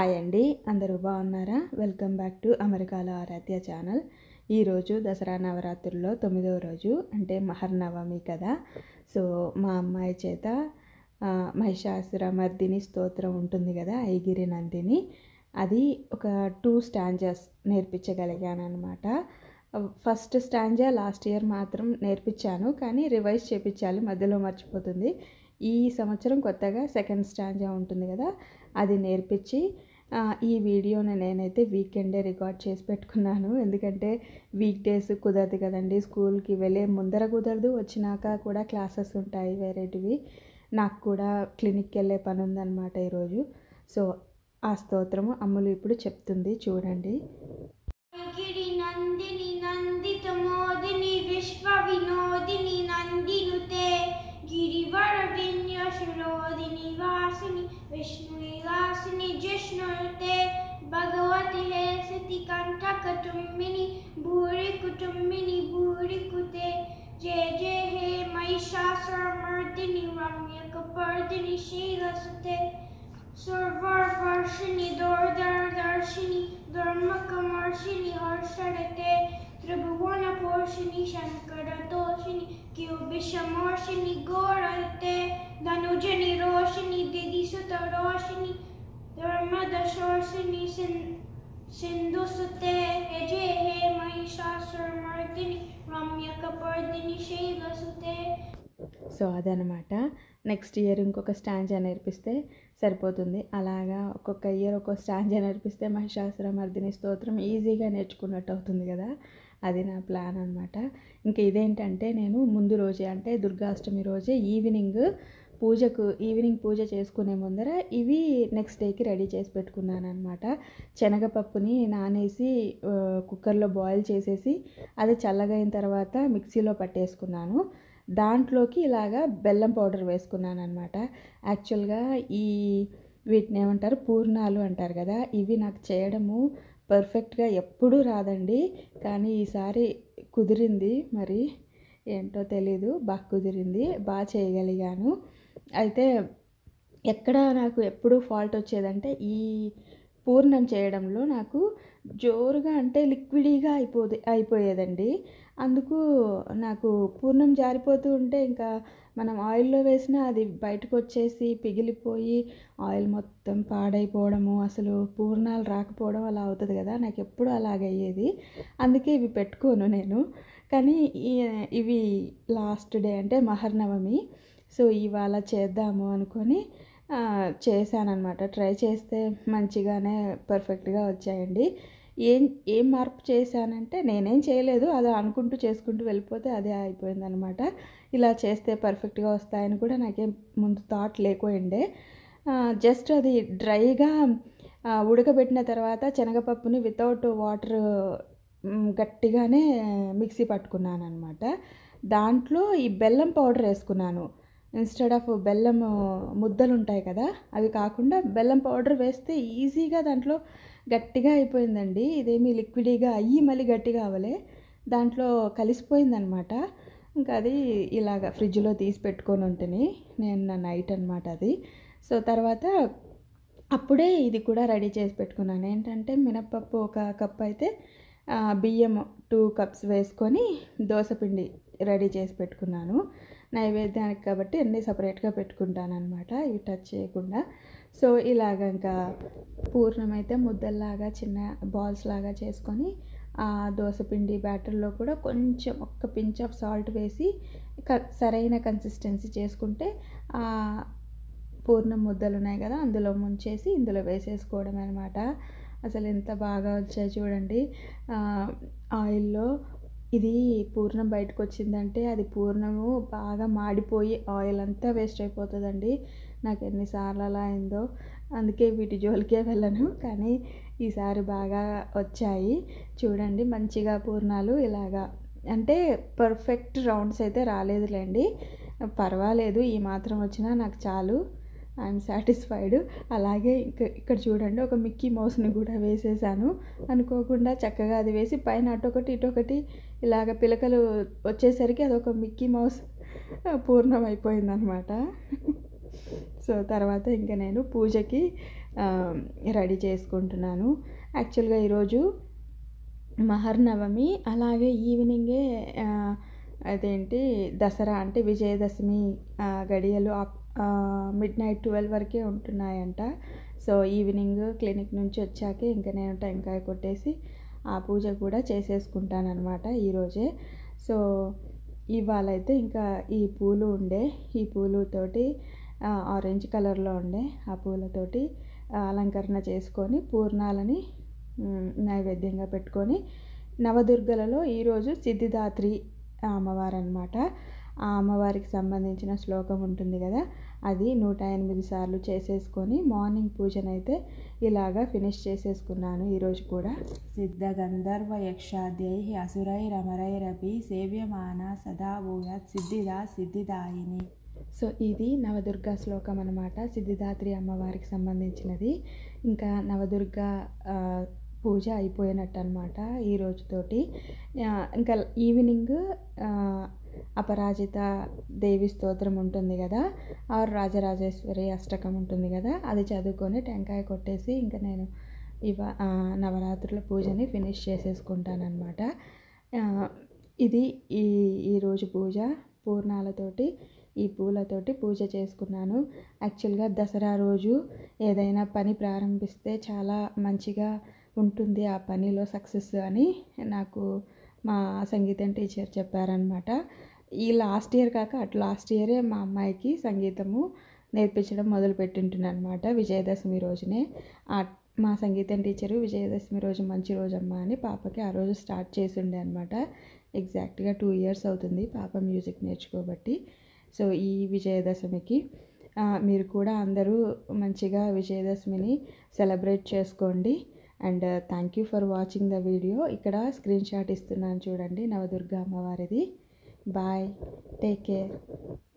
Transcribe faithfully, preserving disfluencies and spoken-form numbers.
Hi అండి, అందరూ బాగున్నారా? వెల్కమ్ బ్యాక్ టు అమెరికాలో ఆరాధ్య ఛానల్. ఈరోజు దసరా నవరాత్రుల్లో తొమ్మిదవ రోజు, అంటే మహర్నవమి కదా. సో మా అమ్మాయి చేత మహిషాసుర మర్దిని స్తోత్రం ఉంటుంది కదా, ఐగిరి నందిని, అది ఒక టూ స్టాంజర్స్ నేర్పించగలిగాను అనమాట. ఫస్ట్ స్టాంజా లాస్ట్ ఇయర్ మాత్రం నేర్పించాను, కానీ రివైజ్ చేయించాలి, మధ్యలో మర్చిపోతుంది. ఈ సంవత్సరం కొత్తగా సెకండ్ స్టాంజా ఉంటుంది కదా, అది నేర్పించి ఈ వీడియోని నేనైతే వీకెండే రికార్డ్ చేసి పెట్టుకున్నాను. ఎందుకంటే వీక్ డేస్ కుదరదు కదండి, స్కూల్కి వెళ్ళే ముందర కుదరదు, వచ్చినాక కూడా క్లాసెస్ ఉంటాయి వేరేటివి. నాకు కూడా క్లినిక్కి వెళ్ళే పని ఉందన్నమాట ఈరోజు. సో ఆ స్తోత్రము అమ్ములు ఇప్పుడు చెప్తుంది, చూడండి. గిరి నందిని నందిత మోదిని విశ్వ వినోదిని నందినుతే గిరివర విన్యాసరోదిని వాసిని విష్ణు నివాసిని జిష్ణుతే భగవతి హే సతి కంఠ కుటుంబిని భూరి కుటుంబిని భూరి కుతే జయ జయ హే మహిషాసురమర్దిని రమ్యకపర్దిని శీలసుతే सर्वर्वर्षिणि दोर्दर्दर्शिनि धर्मकमर्षिणि हर्षरते त्रिभुवनपोषिणि शङ्करतोषिणि क्यूबिषमोषिणि घोरते धनुजनि रोषिणि दिदिसुतरोषिणि धर्मदशोषिणि सिन्धुसुते जय हे महिषासुरमर्दिनि रम्यकपर्दिनि शैलसुते. సో అదనమాట. నెక్స్ట్ ఇయర్ ఇంకొక స్టాంజా నేర్పిస్తే సరిపోతుంది. అలాగా ఒక్కొక్క ఇయర్ ఒక్కొక్క స్టాంజా నేర్పిస్తే మహిషాసుర మర్దిని స్తోత్రం ఈజీగా నేర్చుకున్నట్టు అవుతుంది కదా. అది నా ప్లాన్ అనమాట. ఇంకా ఇదేంటంటే, నేను ముందు రోజే, అంటే దుర్గాష్టమి రోజే ఈవినింగ్ పూజకు ఈవినింగ్ పూజ చేసుకునే ముందర ఇవి నెక్స్ట్ డేకి రెడీ చేసి పెట్టుకున్నాను అనమాట. శనగపప్పుని నానేసి కుక్కర్లో బాయిల్ చేసేసి అది చల్లగైన తర్వాత మిక్సీలో పట్టేసుకున్నాను. దాంట్లోకి ఇలాగా బెల్లం పౌడర్ వేసుకున్నాను అనమాట. యాక్చువల్గా ఈ వీటిని ఏమంటారు, పూర్ణాలు అంటారు కదా, ఇవి నాకు చేయడము పర్ఫెక్ట్గా ఎప్పుడూ రాదండి. కానీ ఈసారి కుదిరింది, మరి ఏంటో తెలీదు, బాగా కుదిరింది, బాగా చేయగలిగాను. అయితే ఎక్కడ నాకు ఎప్పుడు ఫాల్ట్ వచ్చేదంటే, ఈ పూర్ణం చేయడంలో నాకు జోరుగా, అంటే లిక్విడీగా అయిపోదు అయిపోయేదండి. అందుకు నాకు పూర్ణం జారిపోతూ ఉంటే ఇంకా మనం ఆయిల్లో వేసినా అది బయటకు వచ్చేసి పిగిలిపోయి ఆయిల్ మొత్తం పాడైపోవడము, అసలు పూర్ణాలు రాకపోవడం అలా అవుతుంది కదా. నాకు ఎప్పుడు అలాగయ్యేది, అందుకే ఇవి పెట్టుకోను నేను. కానీ ఇవి లాస్ట్ డే, అంటే మహర్నవమి, సో ఇవాళ చేద్దాము అనుకొని చేశానన్నమాట. ట్రై చేస్తే మంచిగానే పర్ఫెక్ట్గా వచ్చాయండి. ఏం ఏం మార్పు చేశానంటే, నేనేం చేయలేదు, అది అనుకుంటూ చేసుకుంటూ వెళ్ళిపోతే అదే అయిపోయిందనమాట. ఇలా చేస్తే పర్ఫెక్ట్గా వస్తాయని కూడా నాకేం ముందు థాట్ లేకపోయిండే. జస్ట్ అది డ్రైగా ఉడకబెట్టిన తర్వాత శనగపప్పుని వితౌట్ వాటర్ గట్టిగానే మిక్సీ పట్టుకున్నాను అనమాట. దాంట్లో ఈ బెల్లం పౌడర్ వేసుకున్నాను. ఇన్స్టెడ్ ఆఫ్ బెల్లం ముద్దలు ఉంటాయి కదా, అవి కాకుండా బెల్లం పౌడర్ వేస్తే ఈజీగా దాంట్లో గట్టిగా అయిపోయిందండి. ఇదేమి లిక్విడీగా అయ్యి మళ్ళీ గట్టిగా అవ్వలే, దాంట్లో కలిసిపోయిందనమాట. ఇంకా అది ఇలాగ ఫ్రిడ్జ్లో తీసి పెట్టుకొని ఉంటుంది నేను నా నైట్ అనమాట అది. సో తర్వాత అప్పుడే ఇది కూడా రెడీ చేసి పెట్టుకున్నాను. ఏంటంటే మినప్పప్పు ఒక కప్ అయితే, బియ్యం టూ కప్స్ వేసుకొని దోసపిండి రెడీ చేసి పెట్టుకున్నాను నైవేద్యానికి కాబట్టి. అన్నీ సపరేట్గా పెట్టుకుంటాను అనమాట, ఇవి టచ్ చేయకుండా. సో ఇలాగ ఇంకా పూర్ణం అయితే ముద్దల్లాగా చిన్న బాల్స్ లాగా చేసుకొని ఆ దోసపిండి బ్యాటర్లో కూడా కొంచెం ఒక్క పించ్ ఆఫ్ సాల్ట్ వేసి క సరైన కన్సిస్టెన్సీ చేసుకుంటే ఆ పూర్ణం ముద్దలు ఉన్నాయి కదా, అందులో ముంచేసి ఇందులో వేసేసుకోవడం అనమాట. అసలు ఎంత బాగా వచ్చాయి చూడండి. ఆయిల్లో ఇది పూర్ణం బయటకు వచ్చిందంటే అది పూర్ణము బాగా మాడిపోయి ఆయిల్ అంతా వేస్ట్ అయిపోతుందండి. నాకు ఎన్నిసార్లు అలా అయిందో, అందుకే వీటి జోలికే వెళ్ళను. కానీ ఈసారి బాగా వచ్చాయి చూడండి, మంచిగా పూర్ణాలు ఇలాగా. అంటే పర్ఫెక్ట్ రౌండ్స్ అయితే రాలేదులేండి, పర్వాలేదు, ఈ మాత్రం వచ్చినా నాకు చాలు, ఐఎమ్ సాటిస్ఫైడ్. అలాగే ఇక్కడ ఇక్కడ చూడండి, ఒక మిక్కీ మౌస్ని కూడా వేసేసాను అనుకోకుండా. చక్కగా అది వేసి పైన అటొకటి ఇటొకటి ఇలాగ పిలకలు వచ్చేసరికి అదొక మిక్కీ మౌస్ పూర్ణం అయిపోయిందనమాట. సో తర్వాత ఇంకా నేను పూజకి రెడీ చేసుకుంటున్నాను. యాక్చువల్గా ఈరోజు మహర్నవమి, అలాగే ఈవినింగే అదేంటి దసరా అంటే విజయదశమి గడియలు మిడ్ నైట్ ట్వెల్వ్ వరకే ఉంటున్నాయంట. సో ఈవినింగ్ క్లినిక్ నుంచి వచ్చాకే ఇంకా నేను టెంకాయ కొట్టేసి ఆ పూజ కూడా చేసేసుకుంటానన్నమాట ఈరోజే. సో ఇవాళ అయితే ఇంకా ఈ పూలు ఉండే, ఈ పూలుతోటి ఆరెంజ్ కలర్లో ఉండే ఆ పూలతోటి అలంకరణ చేసుకొని పూర్ణాలని నైవేద్యంగా పెట్టుకొని, నవదుర్గలలో ఈరోజు సిద్ధిదాత్రి అమ్మవారు అనమాట. ఆ అమ్మవారికి సంబంధించిన శ్లోకం ఉంటుంది కదా, అది నూట ఎనిమిది సార్లు చేసేసుకొని మార్నింగ్ పూజనైతే ఇలాగా ఫినిష్ చేసేసుకున్నాను ఈరోజు కూడా. సిద్ధ గంధర్వ యక్షాద్యై అసురై రమరైరపి సేవ్యమాన సదా భూయాత్ సిద్ధిదా సిద్ధిదాయిని. సో ఇది నవదుర్గా శ్లోకం అనమాట, సిద్ధిదాత్రి అమ్మవారికి సంబంధించినది. ఇంకా నవదుర్గా పూజ అయిపోయినట్టు అనమాట ఈ రోజుతోటి. ఇంకా ఈవినింగ్ అపరాజిత దేవి స్తోత్రం ఉంటుంది కదా, ఆరు రాజరాజేశ్వరి అష్టకం ఉంటుంది కదా, అది చదువుకొని టెంకాయ కొట్టేసి ఇంకా నేను ఇవ నవరాత్రుల పూజని ఫినిష్ చేసేసుకుంటానమాట. ఇది ఈ ఈరోజు పూజ పూర్ణాలతోటి ఈ పూలతోటి పూజ చేసుకున్నాను. యాక్చువల్గా దసరా రోజు ఏదైనా పని ప్రారంభిస్తే చాలా మంచిగా ఉంటుంది ఆ పనిలో సక్సెస్ అని నాకు మా సంగీతం టీచర్ చెప్పారనమాట. ఈ లాస్ట్ ఇయర్ కాక అటు లాస్ట్ ఇయరే మా అమ్మాయికి సంగీతము నేర్పించడం మొదలుపెట్టింటున్నాను అనమాట విజయదశమి రోజునే. మా సంగీతం టీచరు విజయదశమి రోజు మంచి రోజమ్మా అని పాపకి ఆ రోజు స్టార్ట్ చేసిండే అనమాట. ఎగ్జాక్ట్గా టూ ఇయర్స్ అవుతుంది పాప మ్యూజిక్ నేర్చుకోబట్టి. సో ఈ విజయదశమికి మీరు కూడా అందరూ మంచిగా విజయదశమిని సెలబ్రేట్ చేసుకోండి. And thank you for watching the video. ఇక్కడ స్క్రీన్ షాట్ ఇస్తున్నాను చూడండి, నవదుర్గా అమ్మవారిది. Bye, take care.